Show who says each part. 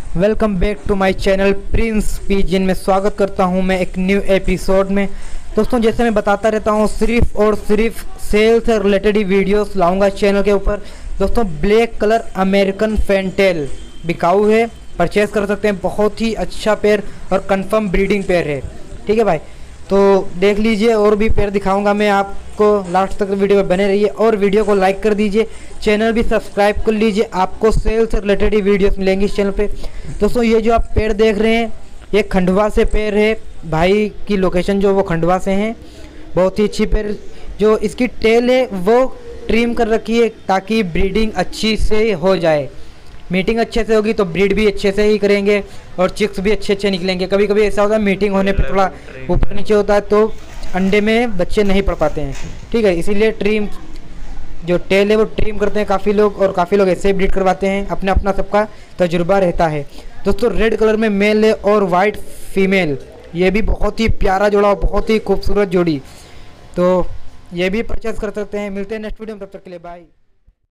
Speaker 1: Welcome back to my channel prince pigeon में स्वागत करता हूं मैं एक न्यू एपिसोड में। दोस्तों, जैसे मैं बताता रहता हूं, सिर्फ और सिर्फ सेल से रिलेटेड ही वीडियोस लाऊंगा चैनल के ऊपर। दोस्तों, ब्लैक कलर अमेरिकन फैंटेल बिकाऊ है, परचेज़ कर सकते हैं। बहुत ही अच्छा पेयर और कंफर्म ब्रीडिंग पेयर है। ठीक है भाई, तो देख लीजिए, और भी पेयर दिखाऊंगा मैं आपको। लास्ट तक वीडियो में बने रहिए और वीडियो को लाइक कर दीजिए, चैनल भी सब्सक्राइब कर लीजिए। आपको सेल से रिलेटेड ही वीडियोस मिलेंगी इस चैनल पे। दोस्तों, ये जो आप पेड़ देख रहे हैं, ये खंडवा से पेड़ है। भाई की लोकेशन जो वो खंडवा से हैं। बहुत ही अच्छी पेड़। जो इसकी टेल है वो ट्रिम कर रखी है ताकि ब्रीडिंग अच्छी से हो जाए। मीटिंग अच्छे से होगी तो ब्रीड भी अच्छे से ही करेंगे और चिक्स भी अच्छे अच्छे निकलेंगे। कभी कभी ऐसा होता है मीटिंग होने पे थोड़ा ऊपर नीचे होता है तो अंडे में बच्चे नहीं पड़ पाते हैं। ठीक है, इसीलिए ट्रिम जो टेल है वो ट्रिम करते हैं काफ़ी लोग, और काफ़ी लोग ऐसे ही ब्रीड करवाते हैं। अपना अपना सबका तजुर्बा रहता है। दोस्तों, रेड कलर में मेल है और वाइट फीमेल। ये भी बहुत ही प्यारा जोड़ा और बहुत ही खूबसूरत जोड़ी। तो ये भी परचेज़ कर सकते हैं। मिलते हैं नेक्स्ट वीडियो में, तब तक के लिए बाय।